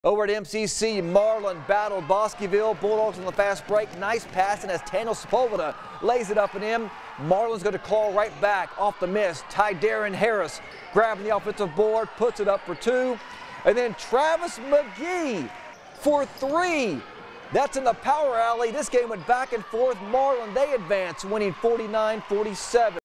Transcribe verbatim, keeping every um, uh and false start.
Over at M C C, Marlin battled Bosqueville. Bulldogs on the fast break. Nice pass, and as Tano Sepulveda lays it up and in, Marlin's going to claw right back off the miss. Ty Darren Harris grabbing the offensive board, puts it up for two. And then Travis McGee for three. That's in the power alley. This game went back and forth. Marlin, they advance, winning forty-nine forty-seven.